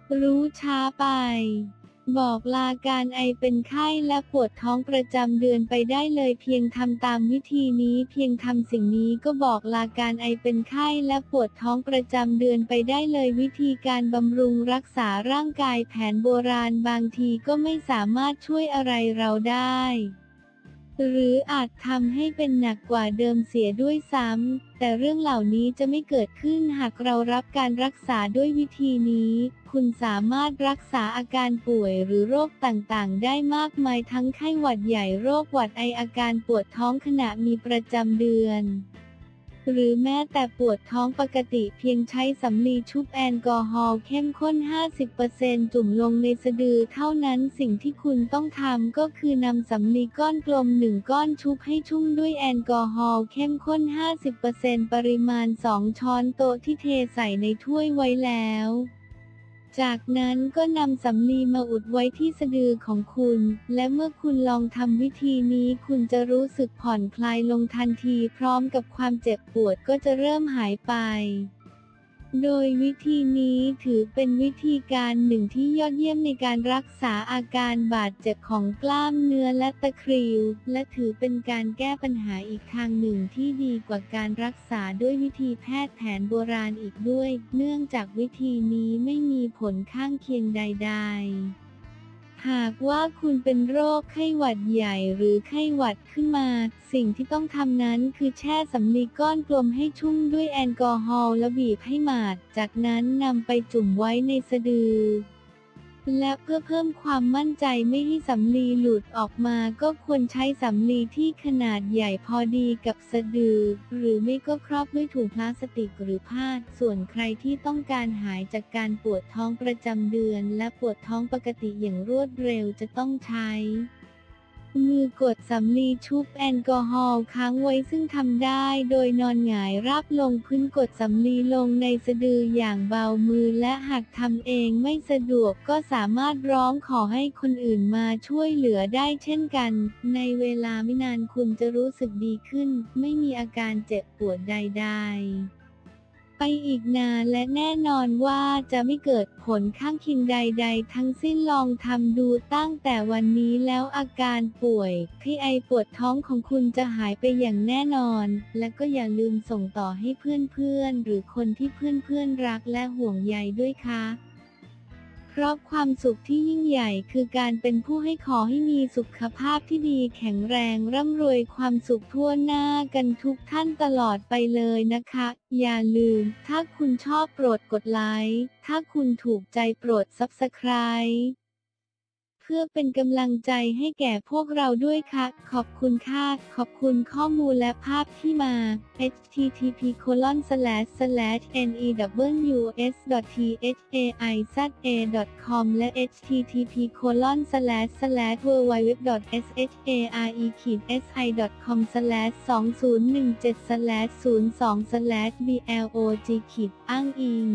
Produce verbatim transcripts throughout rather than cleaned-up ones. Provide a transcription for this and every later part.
รู้ช้าไปบอกลาการไอเป็นไข้และปวดท้องประจำเดือนไปได้เลยเพียงทำตามวิธีนี้เพียงทำสิ่งนี้ก็บอกลาการไอเป็นไข้และปวดท้องประจำเดือนไปได้เลยวิธีการบำรุงรักษาร่างกายแผนโบราณบางทีก็ไม่สามารถช่วยอะไรเราได้หรืออาจทำให้เป็นหนักกว่าเดิมเสียด้วยซ้ำแต่เรื่องเหล่านี้จะไม่เกิดขึ้นหากเรารับการรักษาด้วยวิธีนี้คุณสามารถรักษาอาการป่วยหรือโรคต่างๆได้มากมายทั้งไข้หวัดใหญ่โรคหวัดไออาการปวดท้องขณะมีประจำเดือนหรือแม้แต่ปวดท้องปกติเพียงใช้สำลีชุบแอลกอฮอล์เข้มข้น ห้าสิบเปอร์เซ็นต์ จุ่มลงในสะดือเท่านั้นสิ่งที่คุณต้องทำก็คือนำสำลีก้อนกลมหนึ่งก้อนชุบให้ชุ่มด้วยแอลกอฮอล์เข้มข้น ห้าสิบเปอร์เซ็นต์ ปริมาณ สอง ช้อนโต๊ะที่เทใส่ในถ้วยไว้แล้วจากนั้นก็นำสำลีมาอุดไว้ที่สะดือของคุณและเมื่อคุณลองทำวิธีนี้คุณจะรู้สึกผ่อนคลายลงทันทีพร้อมกับความเจ็บปวดก็จะเริ่มหายไปโดยวิธีนี้ถือเป็นวิธีการหนึ่งที่ยอดเยี่ยมในการรักษาอาการบาดเจ็บของกล้ามเนื้อและตะคริวและถือเป็นการแก้ปัญหาอีกทางหนึ่งที่ดีกว่าการรักษาด้วยวิธีแพทย์แผนโบราณอีกด้วยเนื่องจากวิธีนี้ไม่มีผลข้างเคียงใดๆหากว่าคุณเป็นโรคไข้หวัดใหญ่หรือไข้หวัดขึ้นมาสิ่งที่ต้องทำนั้นคือแช่สำลีก้อนกลมให้ชุ่มด้วยแอลกอฮอล์แล้วบีบให้หมาดจากนั้นนำไปจุ่มไว้ในสะดือและเพื่อเพิ่มความมั่นใจไม่ให้สำลีหลุดออกมาก็ควรใช้สำลีที่ขนาดใหญ่พอดีกับสะดือหรือไม่ก็ครอบด้วยถุงพลาสติกหรือผ้าส่วนใครที่ต้องการหายจากการปวดท้องประจำเดือนและปวดท้องปกติอย่างรวดเร็วจะต้องใช้มือกดสำลีชุบแอลกอฮอล์ค้างไว้ซึ่งทำได้โดยนอนหงายราบลงพื้นกดสำลีลงในสะดืออย่างเบามือและหากทำเองไม่สะดวกก็สามารถร้องขอให้คนอื่นมาช่วยเหลือได้เช่นกันในเวลาไม่นานคุณจะรู้สึกดีขึ้นไม่มีอาการเจ็บปวดใดๆไปอีกนานและแน่นอนว่าจะไม่เกิดผลข้างเคียงใดๆทั้งสิ้นลองทำดูตั้งแต่วันนี้แล้วอาการป่วยไข้ไอปวดท้องของคุณจะหายไปอย่างแน่นอนและก็อย่าลืมส่งต่อให้เพื่อนๆหรือคนที่เพื่อนๆรักและห่วงใยด้วยค่ะเพราะความสุขที่ยิ่งใหญ่คือการเป็นผู้ให้ขอให้มีสุขภาพที่ดีแข็งแรงร่ำรวยความสุขทั่วหน้ากันทุกท่านตลอดไปเลยนะคะอย่าลืมถ้าคุณชอบโปรดกดไลค์ถ้าคุณถูกใจโปรด ซับสไครบ์ เพื่อเป็นกำลังใจให้แก่พวกเราด้วยค่ะขอบคุณค่ะขอบคุณข้อมูลและภาพที่มา เอช ที ที พี โคลอน สแลช สแลช เอ็น อี ดับเบิลยู เอส ดอท ที เอช เอ ไอ แซด เอ ดอท คอม และ เอช ที ที พี โคลอน สแลช สแลช ดับเบิลยู ดับเบิลยู ดับเบิลยู ดอท เอส เอช เอ อาร์ อี เอส ไอ ดอท คอม สแลช สอง ศูนย์ หนึ่ง เจ็ด สแลช ศูนย์ สอง สแลช บี แอล โอ จี อ้างอิง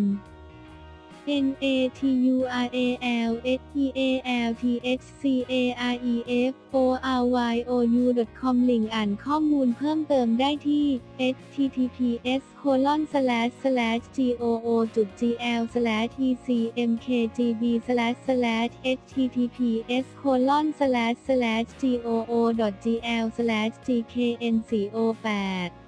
N A T U R A L S E A L T H C A R E F O R Y O U ดอท คอม ลิงก์อ่านข้อมูลเพิ่มเติมได้ที่ เอช ที ที พี เอส โคลอน สแลช สแลช จี โอ โอ จุด จี แอล สแลช อี ซี เอ็ม เค จี บี สแลช สแลช เอช ที ที พี เอส โคลอน สแลช สแลช จี โอ โอ ดอท จี แอล สแลช จี เค เอ็น สี่ โอ แปด